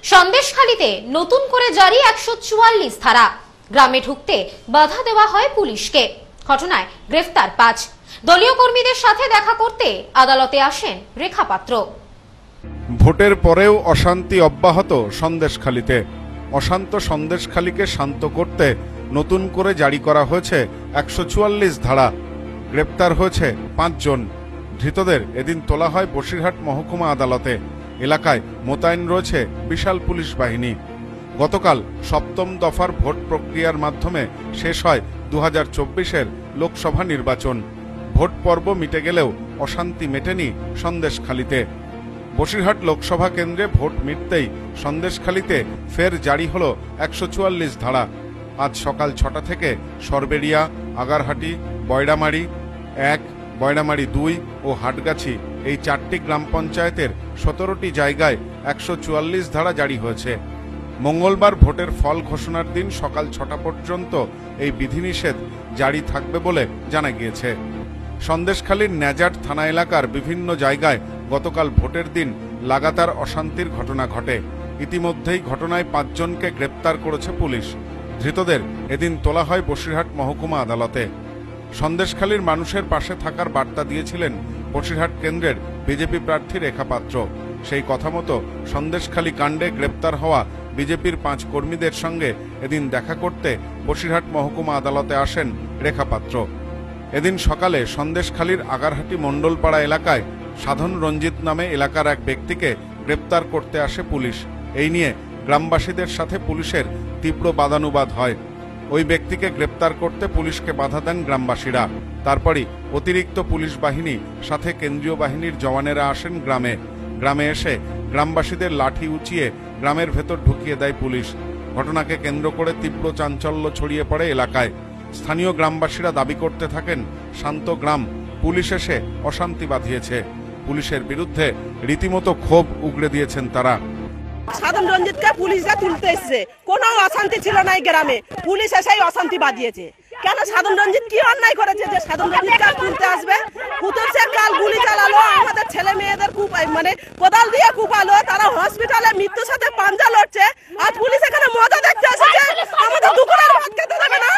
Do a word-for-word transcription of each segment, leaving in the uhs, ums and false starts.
সন্দেশখালীতে নতুন করে জারি একশো চুয়াল্লিশ ধারা। গ্রামে ঢুকতে বাধা দেওয়া হয় পুলিশকে। ঘটনায় গ্রেফতার পাঁচ। দলীয় কর্মীদের সাথে দেখা করতে আদালতে আসেন রেখা পাত্র। ভোটের পরেও অশান্তি অব্যাহত সন্দেশখালীতে। অশান্ত সন্দেশখালীকে শান্ত করতে নতুন করে জারি করা হয়েছে একশো চুয়াল্লিশ ধারা। গ্রেপ্তার হয়েছে পাঁচজন। ধৃতদের এদিন তোলা হয় বসিরহাট মহকুমা আদালতে। এলাকায় মোতায়েন রয়েছে বিশাল পুলিশ বাহিনী। গতকাল সপ্তম দফার ভোট প্রক্রিয়ার মাধ্যমে শেষ হয় দু হাজার চব্বিশের লোকসভা নির্বাচন। ভোট পর্ব মিটে গেলেও অশান্তি মেটেনি সন্দেশখালীতে। বসিরহাট লোকসভা কেন্দ্রে ভোট মিটতেই সন্দেশখালীতে ফের জারি হল একশো চুয়াল্লিশ ধারা। আজ সকাল ছটা থেকে সরবেরিয়া, আগারহাটি, বয়ডামারি এক, বয়ডামারি দুই ও হাটগাছি এই চারটি গ্রাম পঞ্চায়েতের সতেরোটি জায়গায় একশো চুয়াল্লিশ ধারা জারি হয়েছে। মঙ্গলবার ভোটের ফল ঘোষণার দিন সকাল ছটা পর্যন্ত এই বিধিনিষেধ জারি থাকবে বলে জানা গিয়েছে। সন্দেশখালীর ন্যাজাট থানা এলাকার বিভিন্ন জায়গায় গতকাল ভোটের দিন লাগাতার অশান্তির ঘটনা ঘটে। ইতিমধ্যেই ঘটনায় পাঁচজনকে গ্রেপ্তার করেছে পুলিশ। ধৃতদের এদিন তোলা হয় বসিরহাট মহকুমা আদালতে। সন্দেশখালীর মানুষের পাশে থাকার বার্তা দিয়েছিলেন বসিরহাট কেন্দ্রের বিজেপি প্রার্থী রেখা পাত্র। সেই কথা মতো সন্দেশখালী কাণ্ডে গ্রেপ্তার হওয়া বিজেপির পাঁচ কর্মীদের সঙ্গে এদিন দেখা করতে বসিরহাট মহকুমা আদালতে আসেন রেখা পাত্র। এদিন সকালে সন্দেশখালীর আগারহাটি মণ্ডলপাড়া এলাকায় সাধন রঞ্জিত নামে এলাকার এক ব্যক্তিকে গ্রেপ্তার করতে আসে পুলিশ। এই নিয়ে গ্রামবাসীদের সাথে পুলিশের তীব্র বাদানুবাদ হয়। ওই ব্যক্তিকে গ্রেপ্তার করতে পুলিশকে বাধা দেন গ্রামবাসীরা। তারপরই অতিরিক্ত পুলিশ বাহিনী সাথে কেন্দ্রীয় বাহিনীর জওয়ানেরা আসেন গ্রামে। গ্রামে এসে গ্রামবাসীদের লাঠি উঁচিয়ে গ্রামের ভেতর ঢুকিয়ে দেয় পুলিশ। ঘটনাকে কেন্দ্র করে তীব্র চাঞ্চল্য ছড়িয়ে পড়ে এলাকায়। স্থানীয় গ্রামবাসীরা দাবি করতে থাকেন শান্ত গ্রাম, পুলিশ এসে অশান্তি বাঁধিয়েছে। পুলিশের বিরুদ্ধে রীতিমতো ক্ষোভ উগড়ে দিয়েছেন তারা। সাধন রঞ্জিতকে পুলিশরা তুলতে এসছে, কোনো অশান্তি ছিল না এই গ্রামে, পুলিশ এসেই অশান্তি বাঁধিয়েছে। কেন সাধন রঞ্জিত কি অন্যায় করেছে যে সাধন রঞ্জিত কাল তুলতে আসবে? কুতুব শেখ কাল গুলি চালালো, আমাদের ছেলে মেয়েদের খুব মানে কোদাল দিয়ে কুপালো, তারা হসপিটালে মৃত্যুর সাথে পাঞ্জা লড়ছে। আজ পুলিশ এখানে মজা দেখতে এসেছে, আমাদের দুপুরের ভাত খেতে দেবে না।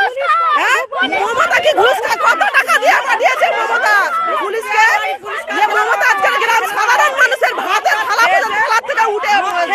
হ্যাঁ, মমতা কি ঘুষ খায়? কত টাকা দিয়ে পাঠিয়েছে মমতা পুলিশকে? যে মমতা আজকের গ্রাম সাধারণ মানুষের ভাতের থালা থালা থেকে উঠে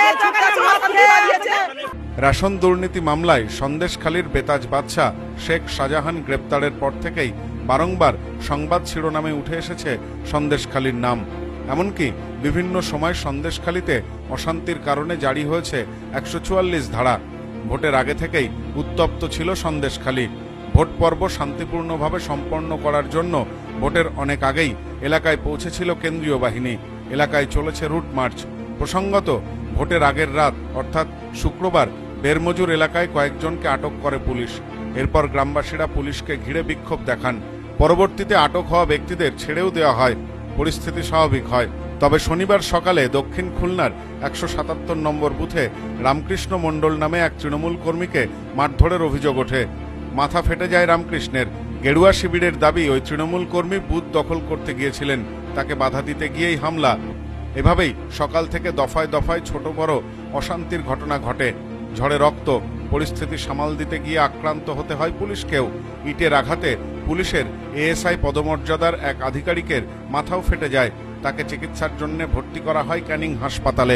রেশন দুর্নীতি মামলায় সন্দেশখালীর বেতাজ বাদশা শেখ শাহজাহান গ্রেপ্তারের পর থেকেই বারংবার সংবাদ শিরোনামে উঠে এসেছে সন্দেশখালীর নাম। এমনকি বিভিন্ন সময় সন্দেশখালীতে অশান্তির কারণে জারি হয়েছে একশো চুয়াল্লিশ ধারা। ভোটের আগে থেকেই উত্তপ্ত ছিল সন্দেশখালী। ভোট পর্ব শান্তিপূর্ণভাবে সম্পন্ন করার জন্য ভোটের অনেক আগেই এলাকায় পৌঁছেছিল কেন্দ্রীয় বাহিনী। এলাকায় চলেছে রুট মার্চ। প্রসঙ্গত, ভোটের আগের রাত অর্থাৎ শুক্রবার বেরমজুর এলাকায় কয়েকজনকে আটক করে পুলিশ। এরপর গ্রামবাসীরা পুলিশকে ঘিরে বিক্ষোভ দেখান। পরবর্তীতে আটক হওয়া ব্যক্তিদের ছেড়েও দেওয়া হয়। পরিস্থিতি স্বাভাবিক হয়। তবে শনিবার সকালে দক্ষিণ খুলনার একশো সাতাত্তর নম্বর বুথে রামকৃষ্ণ মণ্ডল নামে এক তৃণমূল কর্মীকে মারধরের অভিযোগ ওঠে। মাথা ফেটে যায় রামকৃষ্ণের। গেরুয়া শিবিরের দাবি ওই তৃণমূল কর্মী বুথ দখল করতে গিয়েছিলেন, তাকে বাধা দিতে গিয়েই হামলা। এভাবেই সকাল থেকে দফায় দফায় ছোট বড় অশান্তির ঘটনা ঘটে। ঝড়ে রক্ত, পরিস্থিতি সামাল দিতে গিয়ে আক্রান্ত হতে হয় পুলিশকেও। ইটের আঘাতে পুলিশের এএসআই পদমর্যাদার এক আধিকারিকের মাথাও ফেটে যায়। তাকে চিকিৎসার জন্য ভর্তি করা হয় ক্যানিং হাসপাতালে।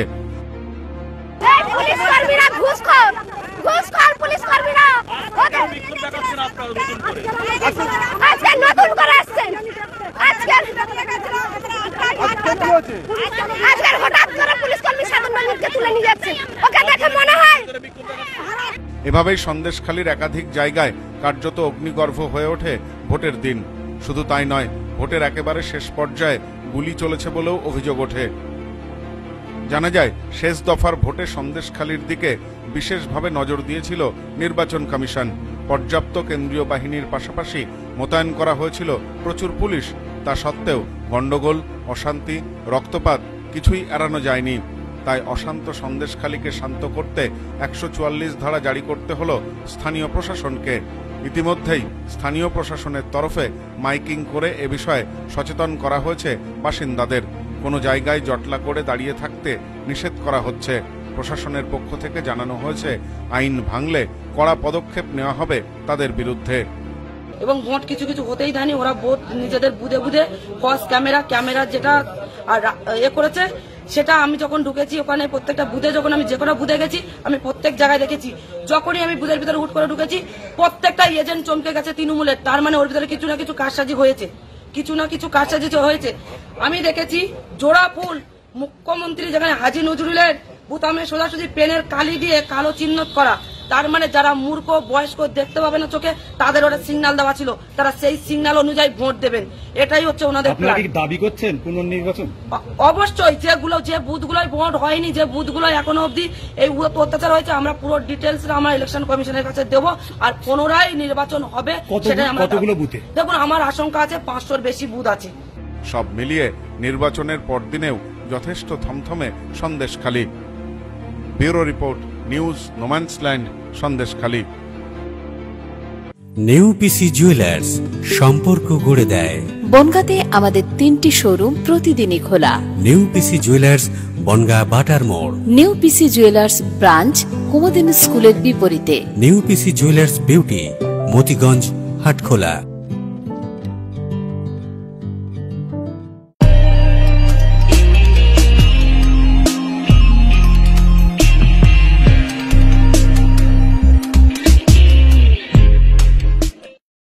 এভাবেই সন্দেশখালীর একাধিক জায়গায় কার্যত অগ্নিগর্ভ হয়ে ওঠে ভোটের দিন। শুধু তাই নয়, ভোটের একেবারে শেষ পর্যায়ে গুলি চলেছে বলেও অভিযোগ ওঠে। জানা যায়, শেষ দফার ভোটে সন্দেশখালীর দিকে বিশেষভাবে নজর দিয়েছিল নির্বাচন কমিশন। পর্যাপ্ত কেন্দ্রীয় বাহিনীর পাশাপাশি মোতায়েন করা হয়েছিল প্রচুর পুলিশ। তা সত্ত্বেও গন্ডগোল, অশান্তি, রক্তপাত কিছুই এড়ানো যায়নি। তাই অশান্ত সন্দেশখালীকে শান্ত করতে একশো চুয়াল্লিশ ধারা জারি করতে হল স্থানীয় প্রশাসনকে। ইতিমধ্যেই স্থানীয় প্রশাসনের তরফে মাইকিং করে এ বিষয়ে সচেতন করা হয়েছে বাসিন্দাদের। কোনো জায়গায় জটলা করে দাঁড়িয়ে থাকতে নিষেধ করা হচ্ছে। প্রশাসনের পক্ষ থেকে জানানো হয়েছে আইন ভাঙলে কড়া পদক্ষেপ নেওয়া হবে তাদের বিরুদ্ধে। এবং ভোট কিছু কিছু হতেই দেয়নি, ওরা ভোট নিজেদের বুঝে বুঝে ফস ক্যামেরা ক্যামেরা যেটা আর এ করেছে সেটা আমি যখন ঢুকেছি ওখানে প্রত্যেকটা বুথে, যখন আমি যে কোনো বুথে গেছি আমি প্রত্যেক জায়গায় দেখেছি, যখনই আমি বুথের ভিতরে হুট করে ঢুকেছি প্রত্যেকটা এজেন্ট চমকে গেছে তৃণমূলের। তার মানে ওর ভিতরে কিছু না কিছু কারসাজি হয়েছে, কিছু না কিছু কারসাজি হয়েছে। আমি দেখেছি জোড়া ফুল মুখ্যমন্ত্রী যেখানে হাজী নজরুলের বুতামে সোজাসুজি পেনের কালি দিয়ে কালো চিহ্নিত করা, তার মানে যারা মূর্খ বয়স্ক দেখতে পাবে না চোখে তাদের ওটা সিগন্যাল দেওয়া ছিল, তারা সেই সিগন্যাল অনুযায়ী ভোট দেবেন। এটাই হচ্ছে ওনাদের আপনারা কি দাবি করছেন পুনর্নির্বাচন? অবশ্যই, যেগুলো যে বুথগুলোয় ভোট হয়নি, যে বুথগুলো এখনো অবধি এই অত্যাচার হয়েছে, আমরা পুরো ডিটেলস আমরা ইলেকশন কমিশনের কাছে দেবো, আর পুনরায় নির্বাচন হবে। সেটাই আমরা বুথে দেখুন, আমার আশঙ্কা আছে পাঁচশোর বেশি বুথ আছে। সব মিলিয়ে নির্বাচনের পরদিনেও যথেষ্ট থমথমে Sandeshkhali. Bureau report, news no man's land, Sandeshkhali. নেউপিসি জুয়েলার্স, সম্পর্ক গড়ে দেয়। বনগাঁতে আমাদের তিনটি শোরুম প্রতিদিনই খোলা। নেউপিসি জুয়েলার্স, বনগাঁ বাটার মোড়। নেউপিসি জুয়েলার্স ব্রাঞ্চ কুমদিন স্কুলের বিপরীতে। নেউপিসি জুয়েলার্স বিউটি, মতিগঞ্জ, হাটখোলা।